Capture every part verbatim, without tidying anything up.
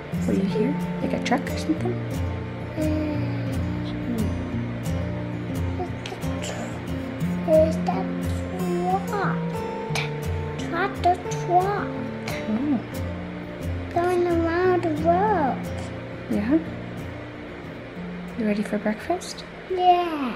What do you hear? Like a truck or something? There's that truck. Tractor truck. Oh. Going around the road. Yeah? You ready for breakfast? Yeah.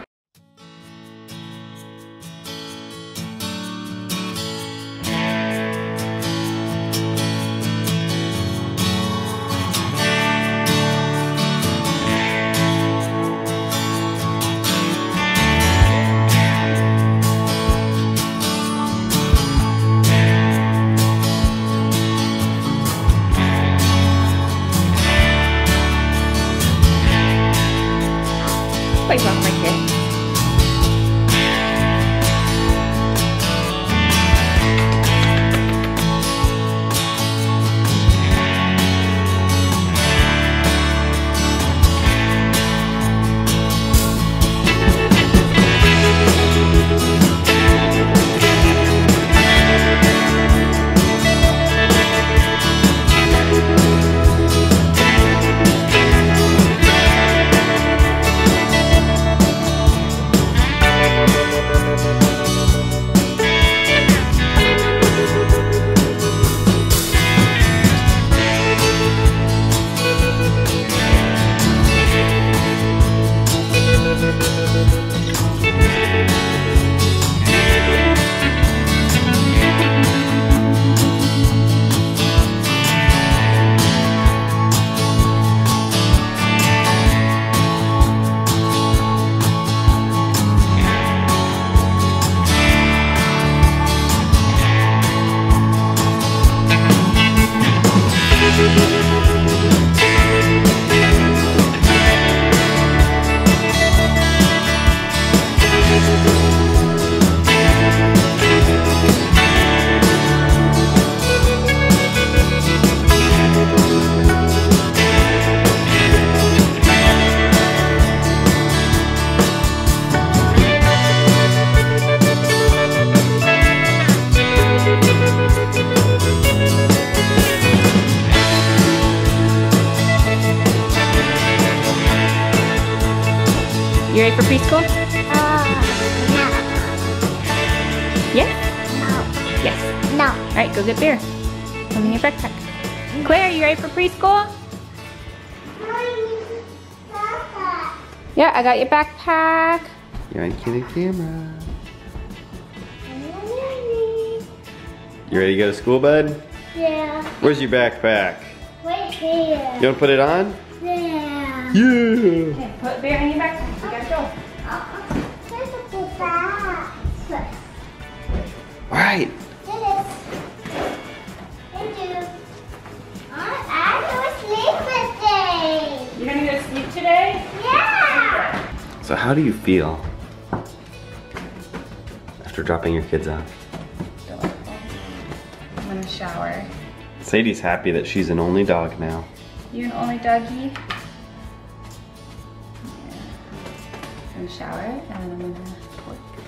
What's wrong, my kid? You ready for preschool? Uh, no. Yes? No. Yes. No. All right, go get beer. Put in your backpack. Claire, you ready for preschool? Yeah, I got your backpack. You're on the camera. You ready to go to school, bud? Yeah. Where's your backpack? Right here. You want to put it on? Yeah. Yeah. Okay, put beer in your backpack. You gotta go. Uh-uh. There's a good bag. All right. It is. Thank you. I have to sleep today. You're gonna go to sleep today? Yeah. So how do you feel after dropping your kids off? I'm gonna shower. Sadie's happy that she's an only dog now. You an only doggy? Yeah. I'm gonna shower and then I'm gonna work.